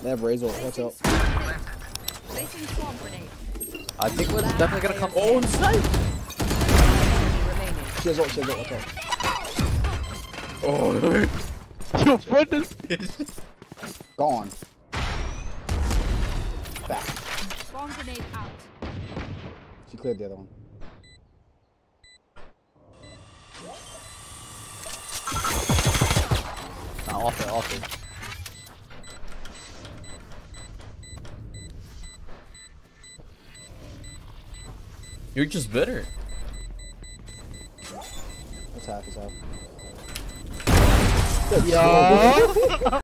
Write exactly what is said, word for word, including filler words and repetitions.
They have Razor. Watch out. I think we're definitely gonna come. Oh, inside! She has ult, she has ult, watch out. Oh, Your friend is Gone. Back. Bomb grenade out. She cleared the other one. Nah, off it, off it. you're just bitter. It's half, it's half. Yo!